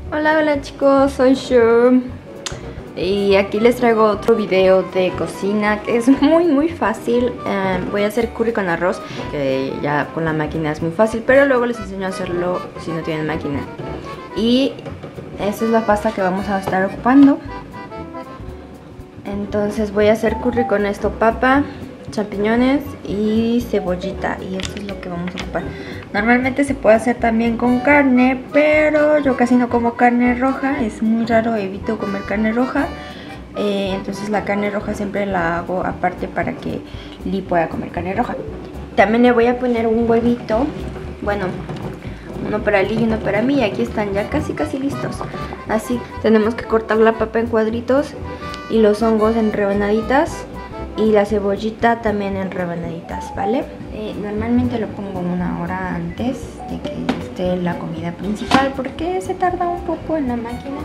Hola, hola chicos, soy Shu y aquí les traigo otro video de cocina que es muy fácil. Voy a hacer curry con arroz, que ya con la máquina es muy fácil, pero luego les enseño a hacerlo si no tienen máquina. Y esta es la pasta que vamos a estar ocupando. Entonces voy a hacer curry con esto: papa, champiñones y cebollita, y esto es lo que vamos a ocupar. Normalmente se puede hacer también con carne, pero yo casi no como carne roja, es muy raro, evito comer carne roja. Entonces la carne roja siempre la hago aparte para que Lee pueda comer carne roja. También le voy a poner un huevito, bueno, uno para Lee y uno para mí. Aquí están ya casi listos. Así tenemos que cortar la papa en cuadritos y los hongos en rebanaditas y la cebollita también en rebanaditas, ¿vale? Normalmente lo pongo 1 hora antes de que esté la comida principal porque se tarda un poco en la máquina.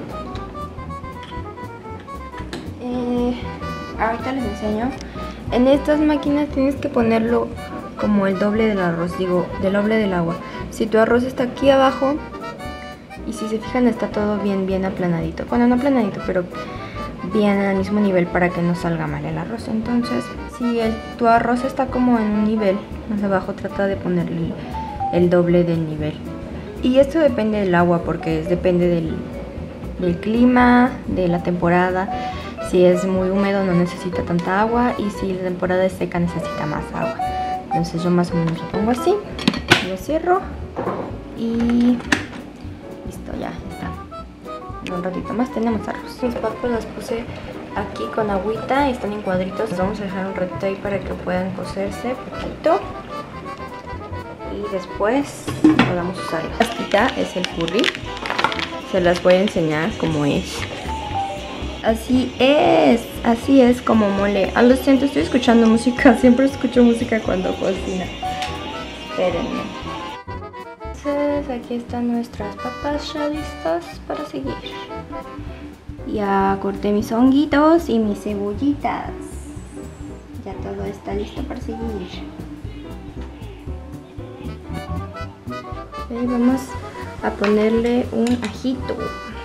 Ahorita les enseño. En estas máquinas tienes que ponerlo como el doble del arroz, digo, del doble del agua. Si tu arroz está aquí abajo, y si se fijan está todo bien aplanadito. Bueno, no aplanadito, pero bien al mismo nivel para que no salga mal el arroz. Entonces, si tu arroz está como en un nivel más abajo, trata de ponerle el doble del nivel. Y esto depende del agua, porque depende del clima, de la temporada. Si es muy húmedo no necesita tanta agua, y si la temporada es seca necesita más agua. Entonces yo más o menos lo pongo así, lo cierro y listo, ya está. Un ratito más tenemos arroz. Mis papas las puse aquí con agüita, están en cuadritos. Los vamos a dejar un ratito ahí para que puedan cocerse poquito y después podamos usarlas. Esta es el curry, se las voy a enseñar cómo es. Así es como mole. Lo siento, estoy escuchando música, siempre escucho música cuando cocina. Espérenme. Entonces aquí están nuestras papas ya listas para seguir. Ya corté mis honguitos y mis cebollitas. Ya todo está listo para seguir. Y vamos a ponerle un ajito.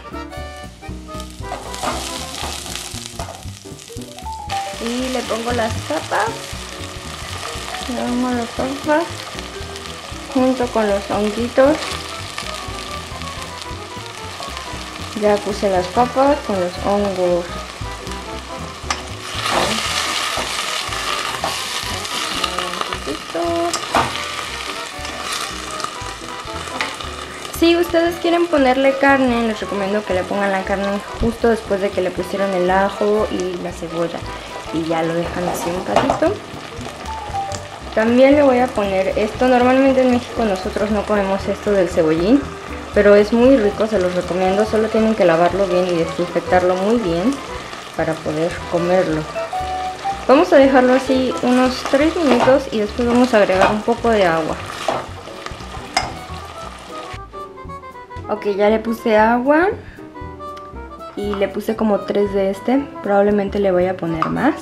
Y le pongo las papas. Le pongo las papas junto con los honguitos. Ya puse las papas con los hongos. Si ustedes quieren ponerle carne, les recomiendo que le pongan la carne justo después de que le pusieron el ajo y la cebolla. Y ya lo dejan así un ratito. También le voy a poner esto. Normalmente en México nosotros no comemos esto del cebollín, pero es muy rico, se los recomiendo. Solo tienen que lavarlo bien y desinfectarlo muy bien para poder comerlo. Vamos a dejarlo así unos 3 minutos y después vamos a agregar un poco de agua. Ok, ya le puse agua y le puse como 3 de este. Probablemente le voy a poner más.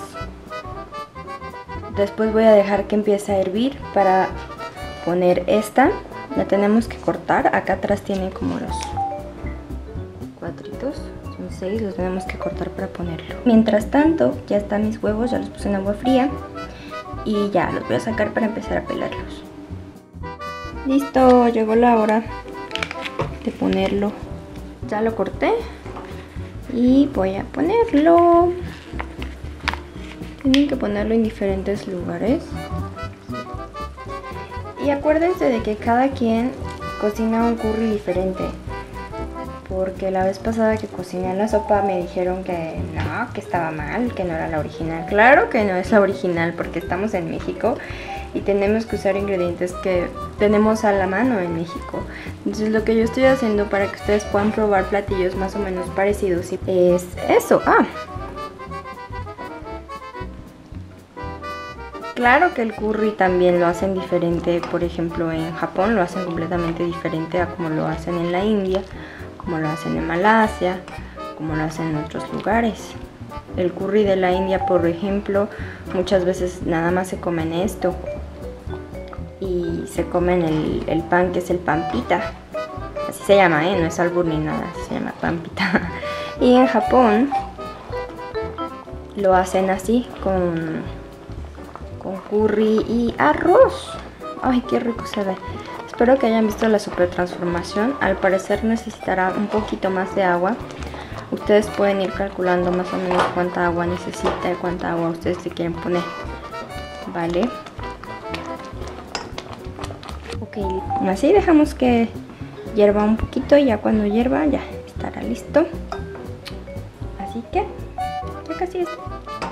Después voy a dejar que empiece a hervir para poner esta. La tenemos que cortar. Acá atrás tiene como los cuadritos. Son 6, los tenemos que cortar para ponerlo. Mientras tanto, ya están mis huevos, ya los puse en agua fría. Y ya los voy a sacar para empezar a pelarlos. Listo, llegó la hora de ponerlo. Ya lo corté y voy a ponerlo. Tienen que ponerlo en diferentes lugares. Y acuérdense de que cada quien cocina un curry diferente, porque la vez pasada que cociné la sopa me dijeron que no, que estaba mal, que no era la original. Claro que no es la original, porque estamos en México y tenemos que usar ingredientes que tenemos a la mano en México. Entonces lo que yo estoy haciendo para que ustedes puedan probar platillos más o menos parecidos es eso. Claro que el curry también lo hacen diferente. Por ejemplo, en Japón lo hacen completamente diferente a como lo hacen en la India, como lo hacen en Malasia, como lo hacen en otros lugares. El curry de la India, por ejemplo, muchas veces nada más se comen esto y se comen el pan, que es el pan pita, así se llama, no es albur ni nada, se llama pampita. Y en Japón lo hacen así, con curry y arroz. Ay, qué rico se ve. Espero que hayan visto la super transformación. Al parecer necesitará un poquito más de agua. Ustedes pueden ir calculando más o menos cuánta agua necesita y cuánta agua ustedes le quieren poner. Vale. Ok, así dejamos que hierva un poquito y ya cuando hierva ya estará listo. Así que ya casi es.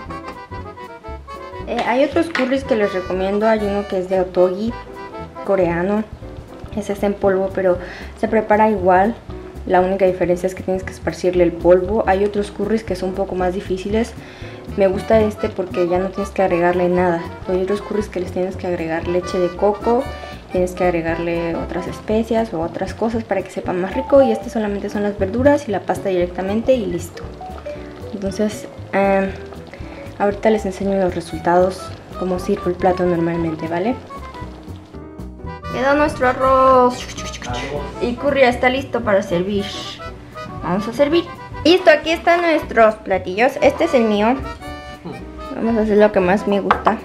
Hay otros curries que les recomiendo. Hay uno que es de Ottogi, coreano. Ese está en polvo, pero se prepara igual. La única diferencia es que tienes que esparcirle el polvo. Hay otros curries que son un poco más difíciles. Me gusta este porque ya no tienes que agregarle nada. Hay otros curries que les tienes que agregar leche de coco, tienes que agregarle otras especias o otras cosas para que sepa más rico. Y este solamente son las verduras y la pasta directamente y listo. Entonces, ahorita les enseño los resultados, cómo sirvo el plato normalmente, ¿vale? Quedó nuestro arroz y curry ya está listo para servir. Vamos a servir. Listo, aquí están nuestros platillos. Este es el mío. Vamos a hacer lo que más me gusta.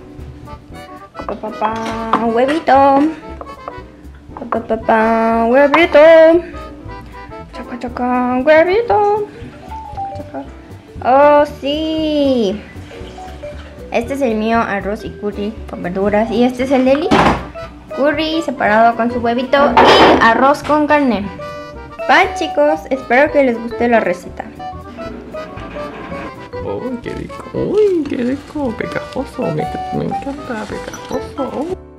Huevito. Huevito. Chaca, chaca, huevito. Chaca. Oh, sí. Este es el mío, arroz y curry con verduras. Y este es el de Lee. Curry separado con su huevito y arroz con carne. Bye, chicos, espero que les guste la receta. Uy, qué rico, pegajoso, me encanta, pegajoso.